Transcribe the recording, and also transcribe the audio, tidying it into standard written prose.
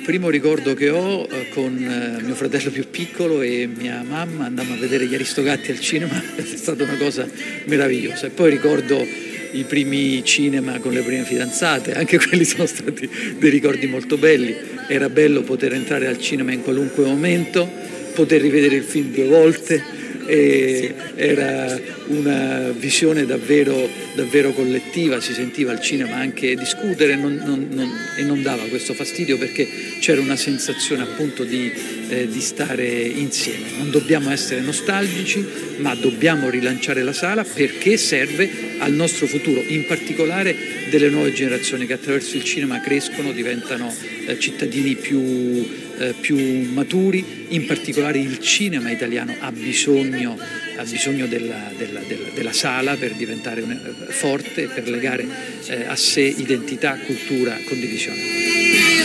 primo ricordo che ho con mio fratello più piccolo e mia mamma andammo a vedere gli Aristogatti al cinema, è stata una cosa meravigliosa. E poi ricordo i primi cinema con le prime fidanzate, anche quelli sono stati dei ricordi molto belli. Era bello poter entrare al cinema in qualunque momento, poter rivedere il film 2 volte. E era una visione davvero collettiva, si sentiva al cinema anche discutere e non dava questo fastidio, perché c'era una sensazione appunto di stare insieme. Non dobbiamo essere nostalgici, ma dobbiamo rilanciare la sala perché serve al nostro futuro, in particolare delle nuove generazioni che attraverso il cinema crescono, diventano cittadini più maturi. In particolare il cinema italiano ha bisogno della sala per diventare forte, per legare a sé identità, cultura, condivisione.